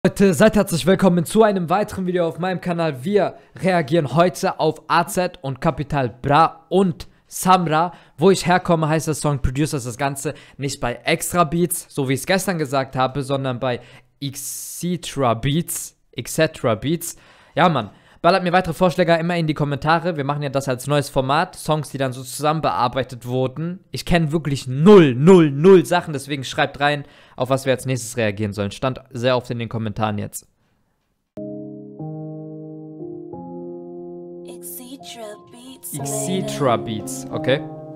Leute, seid herzlich willkommen zu einem weiteren Video auf meinem Kanal. Wir reagieren heute auf AZ und Capital Bra und Samra. Wo ich herkomme, heißt der Song. Producer ist das Ganze nicht bei Extra Beats, so wie ich es gestern gesagt habe, sondern bei Etc Beats. Ja, Mann. Ballert mir weitere Vorschläge immer in die Kommentare. Wir machen ja das als neues Format. Songs, die dann so zusammen bearbeitet wurden. Ich kenne wirklich null Sachen. Deswegen schreibt rein, auf was wir als nächstes reagieren sollen. Stand sehr oft in den Kommentaren jetzt. Etc Beats, okay.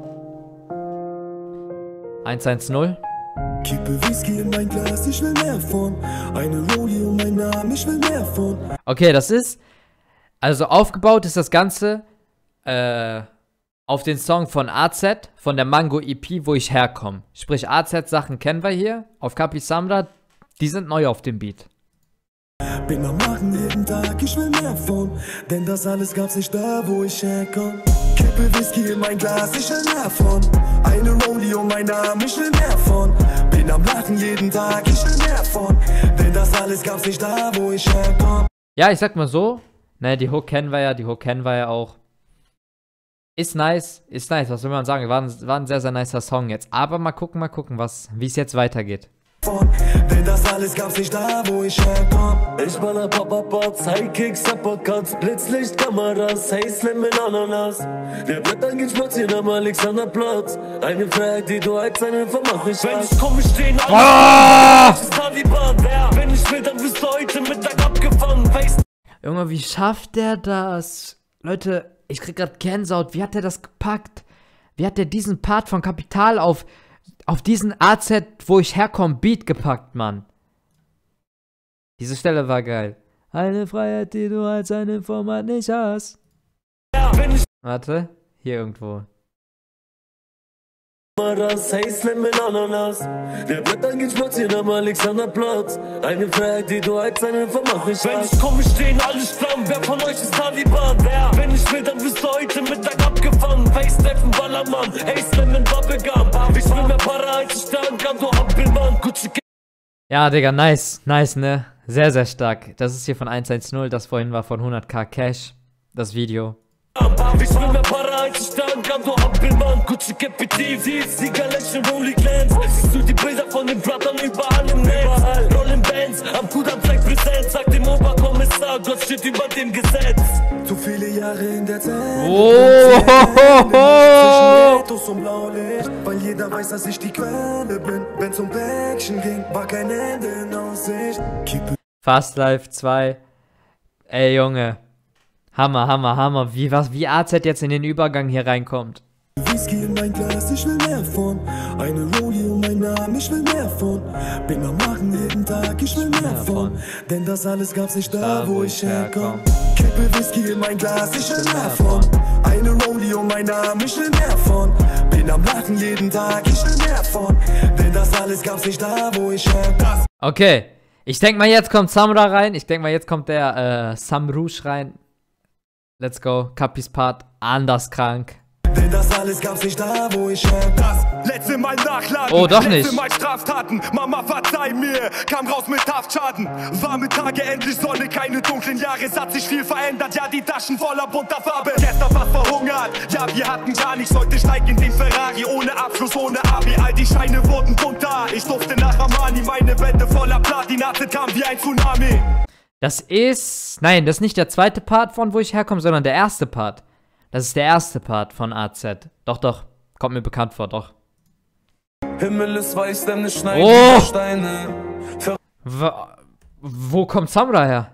110. Kippe Whisky in mein Glas, ich will mehr von. Eine Rollie um meinen Namen, ich will mehr von. Okay, das ist... Also aufgebaut ist das Ganze auf den Song von AZ, von der Mango EP, wo ich herkomme. Sprich, AZ-Sachen kennen wir hier. Auf Capi Samra, die sind neu auf dem Beat. Bin am Machen jeden Tag, ich will mehr von. Denn das alles gab's nicht da, wo ich herkomme. Kippe Whisky in mein Glas, ich will mehr von. Eine Rollie um meinen Namen, ich will mehr von. Bin am Lachen jeden Tag, ich will mehr von. Denn das alles gab's nicht da, wo ich herkomme. Ja, ich sag mal so. Ne, die Hook kennen wir ja, auch. Ist nice, was will man sagen? War ein sehr, sehr nicer Song jetzt. Aber mal gucken, wie es jetzt weitergeht. Denn das alles gab's nicht da, wo ich herkomme. Ich baller Papa-Pots, High-Kicks, Uppercuts, Blitzlicht, Kameras, hey Slim in Ananas. Der Blätter geht spazieren am Alexanderplatz. Eine Freiheit, die du als eine vermach ich. Wenn ich komme, stehen alle. Wenn ich will, dann wirst du heute Mittag abgefangen. Junge, wie schafft der das? Leute, ich krieg grad Gänsehaut. Wie hat der das gepackt? Wie hat der diesen Part von Capital auf diesen AZ, wo ich herkomme, Beat gepackt, Mann? Diese Stelle war geil. Eine Freiheit, die du als ein Informat nicht hast. Warte, hier irgendwo. Hey Slim in Ananas. Der Blätter geht spazieren am Alexanderplatz. Eine Freiheit, die du als eine vermach ich. Wenn ich komme, stehen alle stramm. Wer von euch ist Taliban? Wer? Wenn ich will, dann wirst du heute Mittag abgefangen. Face-Steffen, Ballermann. Hey Slim in Bubblegum. Ich will mehr Para, als ich sterben kann, du Hampelmann. Ja, Digga, nice, ne? Sehr, sehr stark. Das ist hier von 110, das vorhin war von 100k Cash, das Video. Ich will mehr Para, als ich sterben kann, du Hampelmann. Gucci Capitiv, Sieger lächeln, Rollie Glance. Siehst du die Bilder von den Brothern überall im Netz. Rollen Bands, am Kudamm zeigt Präsenz. Sagt dem Oberkommissar, Gott steht über dem Gesetz. Zu viele Jahre in der Zeit. Zwischen und Blaulicht. Weil jeder weiß, dass ich die Quelle bin. Wenn's um Action ging, war kein Ende in Aussicht. Fast Life 2. Ey, Junge. Hammer. Wie AZ jetzt in den Übergang hier reinkommt. Whisky in mein Glas, ich will mehr von. Eine Rollie um meinen Namen, ich will mehr von. Bin am Machen jeden Tag, ich will mehr von. Denn das alles gab's nicht da, wo ich herkomme. Kippe Whisky in mein Glas, ich will mehr von. Eine Rollie um meinen Namen, ich will mehr von. Bin am Lachen jeden Tag, ich will mehr von. Denn das alles gab's nicht da, wo ich herkomme. Okay, ich denk mal, jetzt kommt Samra rein. Ich denk mal, jetzt kommt der Samrouche rein. Let's go. Capis Part, anders krank. Denn das alles gab's nicht da, wo ich das letzte Mal nachladen. Oh, doch nicht. Letzte Mal Straftaten. Mama, verzeih mir. Kam raus mit Haftschaden. Warme Tage, endlich Sonne, keine dunklen Jahre. Es hat sich viel verändert, ja, die Taschen voller bunter Farbe. Gestern fast verhungert. Ja, wir hatten gar nichts. Heute steigt in den Ferrari. Ohne Abschluss, ohne Abi. All die Scheine wurden bunter. Ich durfte nach Armani. Meine Wände voller Platinate kam wie ein Tsunami. Das ist... Nein, das ist nicht der zweite Part von wo ich herkomme, sondern der erste Part. Das ist der erste Part von AZ. Doch. Kommt mir bekannt vor, doch. Himmel ist weiß, denn es schneit Steine. Wo kommt Samra her?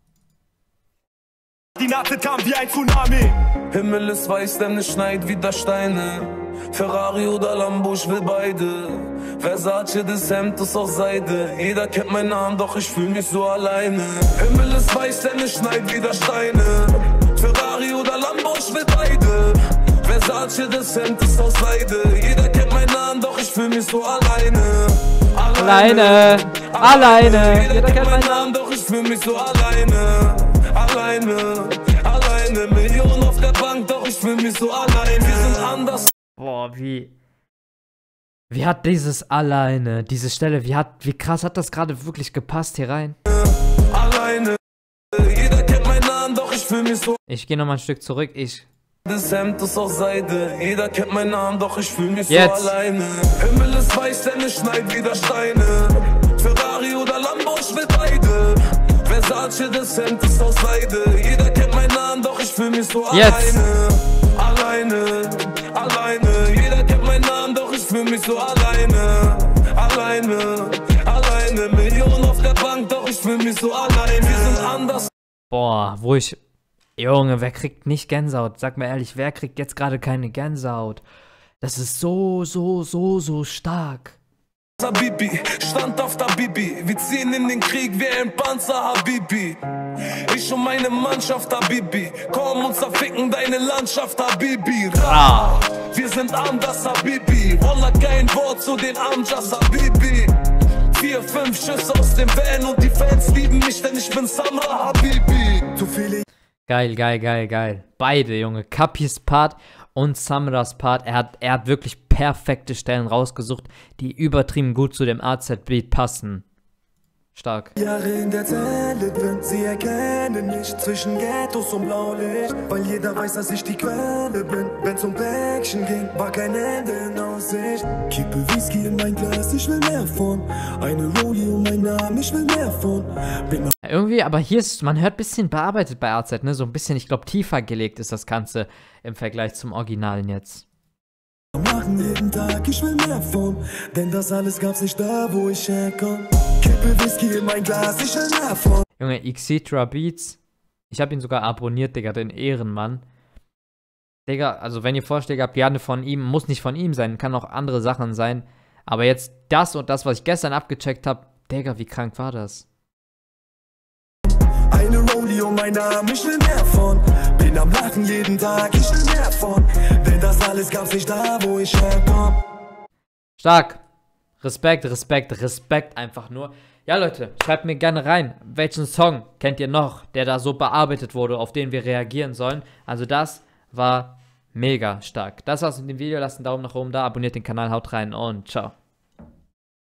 Die Nacht kam wie ein Tsunami. Himmel ist weiß, denn es schneit wieder Steine. Ferrari oder Lambo, ich will beide. Versace, das Hemd ist aus Seide. Jeder kennt meinen Namen, doch ich fühl mich so alleine. Himmel ist weiß, denn es schneit wieder Steine. Ferrari oder Lambo, ich will beide. Versace, das Hemd ist aus Seide. Jeder kennt meinen Namen, doch ich fühl mich so alleine. Alleine. Jeder kennt meinen Namen, doch ich fühl mich so alleine. Alleine. Millionen auf der Bank, doch ich fühl mich so allein. Wir sind anders. Boah, wie hat dieses alleine, diese Stelle, wie krass hat das gerade wirklich gepasst hier rein? alleine. Jeder kennt meinen Namen, doch ich fühl mich so. Ich gehe nochmal ein Stück zurück, Das Hemd ist aus Seide, jeder kennt meinen Namen, doch ich fühl mich Jetzt. so alleine. Himmel ist weiß, denn es schneit wieder Steine. Ferrari oder Lambo, ich will beide. Versace, das Hemd ist aus Seide, jeder kennt meinen Namen, doch ich fühl mich so Jetzt. alleine. Alleine, jeder kennt meinen Namen, doch ich fühl mich so alleine. Alleine, Millionen auf der Bank, doch ich fühl mich so alleine. Wir sind anders. Boah, wo ich... Junge, wer kriegt nicht Gänsehaut? Sag mal ehrlich, wer kriegt jetzt gerade keine Gänsehaut? Das ist so stark. Habibi, stand auf der Bibi. Wir ziehen in den Krieg wie ein Panzer, Habibi. Ich und meine Mannschaft, Habibi. Komm und zerficken deine Landschaft, Habibi. Ra. Wir sind anders, Habibi. Wallah, kein Wort zu den Amjas, Habibi. 4, 5 Schüsse aus dem Van und die Fans lieben mich, denn ich bin Samra, Habibi. Zu viele. Geil. Beide, Junge. Capis Part und Samras Part. Er hat wirklich perfekte Stellen rausgesucht, die übertrieben gut zu dem AZ-Beat passen. Stark. Jahre in der Zelle drin, sie erkennen mich zwischen Ghettos und Blaulicht, weil jeder weiß, dass ich die Quelle bin. Wenn's um Action ging, war kein Ende in Aussicht. Kippe Whisky in mein Glas, ich will mehr von. Eine Rollie um meinen Namen, ich will mehr von. Irgendwie, aber hier ist, man hört ein bisschen bearbeitet bei AZ, ne? So ein bisschen, ich glaube, tiefer gelegt ist das Ganze im Vergleich zum Originalen jetzt. Machen jeden Tag, ich will mehr von, denn das alles gab's nicht da, wo ich herkomme. Kippe Whisky in mein Glas, ich will mehr von. Junge, Xitra Beats, ich habe ihn sogar abonniert, Digga, den Ehrenmann. Digga, also wenn ihr Vorschläge habt, gerne von ihm, muss nicht von ihm sein, kann auch andere Sachen sein. Aber jetzt das und das, was ich gestern abgecheckt habe, Digga, wie krank war das? Eine Rollie um meinen Namen, ich will mehr von. Bin am Lachen jeden Tag, ich will mehr von. Denn das alles gab's nicht da, wo ich herkomme. Stark. Respekt einfach nur. Ja, Leute, schreibt mir gerne rein, welchen Song kennt ihr noch, der da so bearbeitet wurde, auf den wir reagieren sollen. Also das war mega stark. Das war's mit dem Video. Lasst einen Daumen nach oben da, abonniert den Kanal, haut rein und ciao.